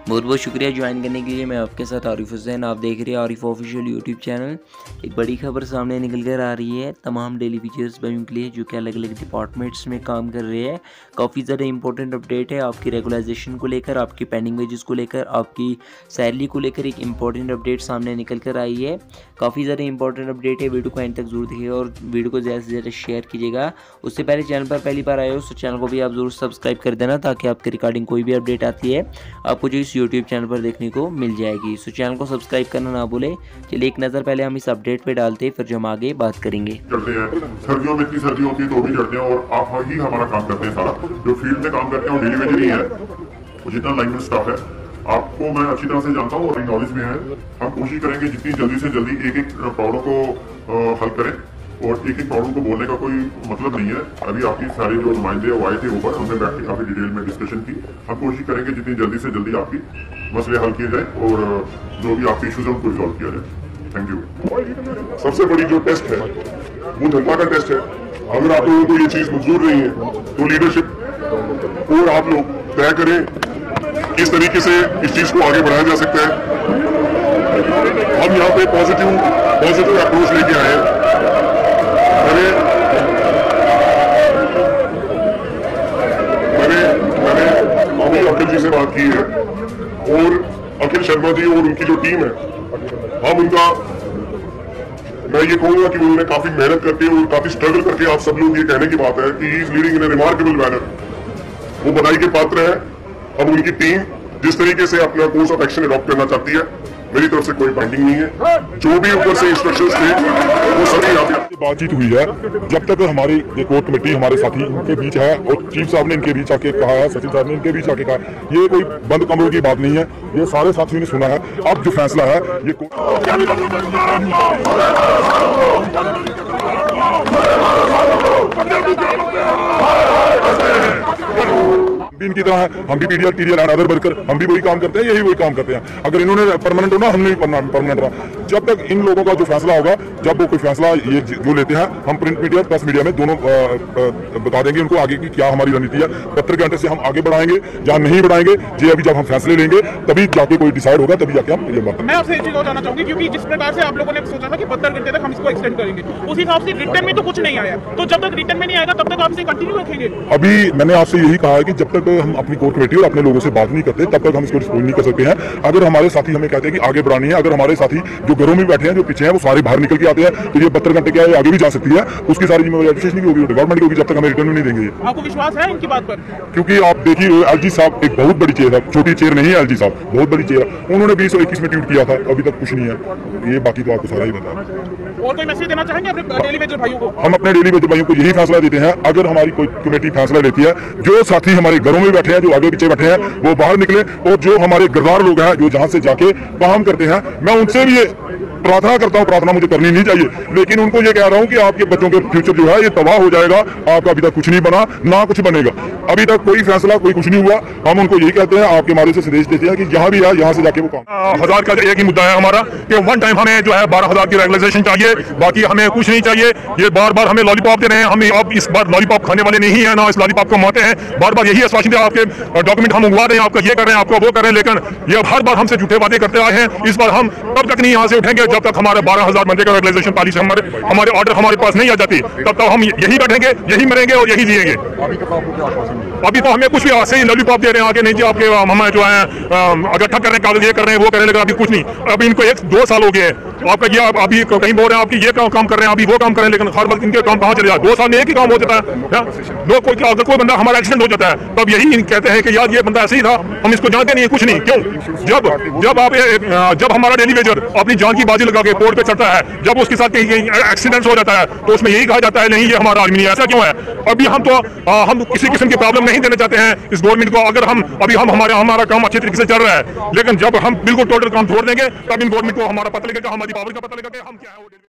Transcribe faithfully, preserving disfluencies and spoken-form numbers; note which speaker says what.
Speaker 1: बहुत बहुत शुक्रिया ज्वाइन करने के लिए। मैं आपके साथ आरिफ हुसैन, आप देख रहे हैं आरिफ ऑफिशियल यूट्यूब चैनल। एक बड़ी खबर सामने निकल कर आ रही है तमाम डेली फीचर्स भाइयों के लिए जो कि अलग अलग डिपार्टमेंट्स में काम कर रहे हैं। काफ़ी ज़्यादा इंपॉर्टेंट अपडेट है आपकी रेगुलाइजेशन को लेकर, आपकी पेंडिंग वेजेस को लेकर, आपकी सैलरी को लेकर एक इंपॉर्टेंट अपडेट सामने निकल कर आई है। काफ़ी ज़्यादा इंपॉर्टेंट अपडेट है, वीडियो को एंड तक जरूर देखिएगा और वीडियो को ज़्यादा से ज़्यादा शेयर कीजिएगा। उससे पहले चैनल पर पहली बार आए हो तो चैनल को भी आप जरूर सब्सक्राइब कर देना ताकि आपके रिगार्डिंग कोई भी अपडेट आती है आपको जो इस यूट्यूब चैनल पर देखने को मिल जाएगी। सो चैनल को सब्सक्राइब करना ना भूले। चलिए एक नज़र पहले हम इस अपडेट पे डालते हैं, फिर जो हम आगे बात करेंगे।
Speaker 2: चढ़ते हैं सर्दियों में, इतनी सर्दी होती है तो भी चढ़ते हैं और आप ही हमारा काम करते हैं। सारा जो फील्ड में काम करते हैं वो डेली वेज नहीं है, वो जितना लाइन में स्टाफ है आपको मैं अच्छी तरह से जानता हूँ और नॉलेज में है। हम कोशिश करेंगे जितनी जल्दी से जल्दी एक एक प्रॉब्लम को हल करें और एक एक प्रॉब्लम को बोलने का कोई मतलब नहीं है। अभी आपकी सारे जो नुमाइंदे वो आए थे ऊपर, हमने बैठ के काफी डिटेल में डिस्कशन की। हम कोशिश करेंगे जितनी जल्दी से जल्दी आपकी मसले हल किए जाए और जो भी आपके इशूज है उनको रिजॉल्व किया जाए। Thank you. सबसे बड़ी जो टेस्ट है वो जनता का टेस्ट है। अगर आप लोगों को ये चीज मंजूर नहीं है तो लीडरशिप और आप लोग तय करें किस तरीके से इस चीज को आगे बढ़ाया जा सकता है। हम यहाँ पे पॉजिटिव पॉजिटिव अप्रोच लेके आए हैं। मैंने मैंने मैंने अभी अखिल जी से बात की है और अखिल शर्मा जी और उनकी जो टीम है, हम उनका मैं ये कहूंगा कि उन्होंने काफी मेहनत करके और काफी स्ट्रगल करके, आप सब लोग ये कहने की बात है कि he is leading in a remarkable manner, वो बधाई के पात्र है। अब उनकी टीम जिस तरीके से अपना कोर्स ऑफ एक्शन अडॉप्ट करना चाहती है, मेरी तरफ से कोई बाइंडिंग नहीं है। जो भी ऊपर से इंस्ट्रक्शंस थे वो सभी यहाँ पे बातचीत हुई है। जब तक हमारी ये कोर कमेटी हमारे साथी के बीच है और चीफ साहब ने इनके बीच आके कहा है, सचिन साहब ने इनके बीच आके कहा, ये कोई बंद कमरों की बात नहीं है, ये सारे साथियों ने सुना है। अब जो फैसला है ये इनकी तरह है। हम भी PDR TDR and other worker, हम भी वही काम करते हैं, यही वही काम करते हैं। अगर इन्होंने परमानेंट होना, हमने परमानेंट रहा। जब तक इन लोगों का जो फैसला होगा, जब वो कोई फैसला ये जो लेते हैं, हम प्रिंट मीडिया प्रेस मीडिया में दोनों आ, आ, बता देंगे उनको आगे की क्या हमारी रणनीति है। बहत्तर घंटे से हम आगे बढ़ाएंगे, जहाँ नहीं बढ़ाएंगे जी अभी जब हम फैसले लेंगे तभी जाके कोई डिसाइड होगा, तभी जाके हम ये बात।
Speaker 3: मैं आपसे एक चीज और जानना चाहूंगी, क्योंकि जिस प्रकार से आप लोगों ने सोचा था कि बहत्तर घंटे तक हम इसको एक्सटेंड करेंगे, उस हिसाब से रिटर्न में तो कुछ नहीं आया। तो जब तक रिटर्न में नहीं आएगा तब तक आप इसे कंटिन्यू रखेंगे?
Speaker 2: अभी मैंने आपसे यही कहा है कि जब तक हम अपनी कोर कमेटी और अपने लोगों से बात नहीं करते तब तक हम इसको रिस्पॉन्ड नहीं कर सकते हैं। अगर हमारे साथी हमें कहते हैं कि आगे बढ़ानी है, अगर हमारे साथी जो घरों में बैठे हैं, जो पीछे हैं, वो सारे बाहर निकल के आते हैं, तो ये बहत्तर घंटे क्या है आगे भी जा सकती है। उसकी सारी जिम्मेवारी एडमिनिस्ट्रेशन की होगी, गवर्नमेंट की होगी, जब तक हमें रिटर्न नहीं देंगे।
Speaker 3: आपको विश्वास है इनकी बात पर?
Speaker 2: क्योंकि आप देखिए एलजी साहब एक बहुत बड़ी चेयर है, छोटी चेयर नहीं है। एलजी साहब बहुत बड़ी चेयर है, उन्होंने बीस और इक्कीस में ट्वीट किया था, अभी तक कुछ नहीं है। ये बाकी तो आपको सारा ही पता है।
Speaker 3: और कोई मैसेज देना चाहेंगे अपने डेली वेजर भाइयों को?
Speaker 2: हम अपने डेली वेजर भाइयों को यही फैसला देते हैं, अगर हमारी कोई कमेटी फैसला लेती है, जो साथी हमारे घरों में बैठे हैं, जो आगे पीछे बैठे हैं, वो बाहर निकले और जो हमारे गद्दार लोग हैं जो जहां से जाके काम करते हैं, मैं उनसे भी ये प्रार्थना करता हूं, प्रार्थना मुझे करनी नहीं चाहिए, लेकिन उनको ये कह रहा हूं कि आपके बच्चों के फ्यूचर जो है ये तबाह हो जाएगा। आपका अभी तक कुछ नहीं बना, ना कुछ बनेगा। अभी तक कोई फैसला कोई कुछ नहीं हुआ। हम उनको यही कहते हैं, आपके मारे से संदेश देते हैं कि जहां भी है यहाँ से जाके वो काम। हजार का एक ही मुद्दा है हमारा कि वन टाइम हमें जो है बारह हजार की रेगुलाइजेशन चाहिए, बाकी हमें कुछ नहीं चाहिए। ये बार बार हमें लॉलीपॉप दे रहे हैं, हम अब इस बार लॉलीपॉप खाने वाले नहीं है, ना इस लॉलीपॉप को मानते हैं। बार बार यही आश्वासन दिया, आपके डॉक्यूमेंट हम मंगवा रहे हैं, आपका ये कर रहे हैं, आपका वो कर रहे हैं, लेकिन ये हर बार हमसे झूठे वादे करते आए हैं। इस बार हम तब तक नहीं यहाँ से उठेंगे जब तक हमारे बारह हजार बंदे का रेगुलाइजेशन पॉलिसी हमारे हमारे ऑर्डर हमारे पास नहीं आ जाती, तब तक हम यही बैठेंगे, यही मरेंगे और यही जिएंगे। अभी तो हमें कुछ भी ऐसे ही लॉलीपॉप दे रहे हैं आगे, नहीं जी आपके हमें जो है इकट्ठा कर रहे हैं, कागज ये कर रहे हैं, वो कर रहे हैं, लेकिन अभी कुछ नहीं। अभी इनको एक दो साल हो गए आपका, ये अभी कहीं बोल रहे हैं आपकी ये काम कर रहे हैं, अभी वो काम कर रहे हैं, लेकिन हर वक्त इनके काम कहाँ चले जाए। दो साल में एक ही काम हो जाता है। लोग कोई अगर कोई बंदा हमारा एक्सीडेंट हो जाता है तब यही कहते हैं कि यार ये बंदा ऐसे ही था, हम इसको जानते नहीं, कुछ नहीं। क्यों? जब जब आप जब हमारा डेली वेजर अपनी जान की बाजी लगा के पोर्ट पे चढ़ता है, जब उसके साथ कहीं एक्सीडेंट हो जाता है तो उसमें यही कहा जाता है नहीं ये हमारा आदमी नहीं। ऐसा क्यों है? अभी हम तो आ, हम किसी किस्म की प्रॉब्लम नहीं देना चाहते हैं इस गवर्नमेंट को। अगर हम अभी हम हमारा हमारा काम अच्छे तरीके से चल रहा है, लेकिन जब हम बिल्कुल टोटल काम छोड़ देंगे तब इन गवर्नमेंट को हमारा पता लगेगा, हमारी पावर का पता लगेगा कि हम क्या है।